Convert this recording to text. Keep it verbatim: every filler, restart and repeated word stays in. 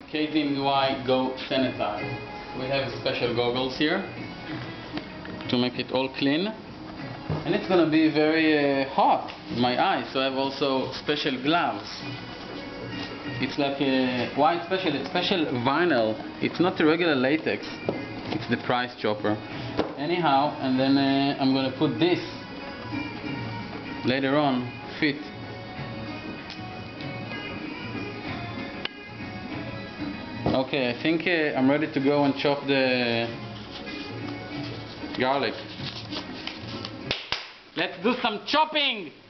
K Z N Y Go Sanitize. We have special goggles here to make it all clean. And it's gonna be very uh, hot in my eyes, so I have also special gloves. It's like a, why it's special? It's special vinyl. It's not the regular latex. It's the price chopper. Anyhow, and then uh, I'm gonna put this later on, fit. Okay, I think uh, I'm ready to go and chop the garlic. Let's do some chopping!